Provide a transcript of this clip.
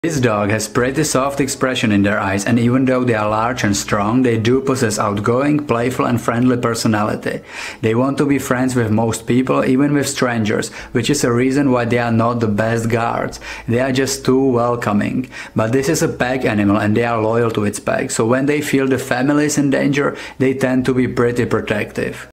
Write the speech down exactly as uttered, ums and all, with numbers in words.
This dog has pretty soft expression in their eyes, and even though they are large and strong, they do possess outgoing, playful and friendly personality. They want to be friends with most people, even with strangers, which is a reason why they are not the best guards. They are just too welcoming. But this is a pack animal and they are loyal to its pack, so when they feel the family is in danger, they tend to be pretty protective.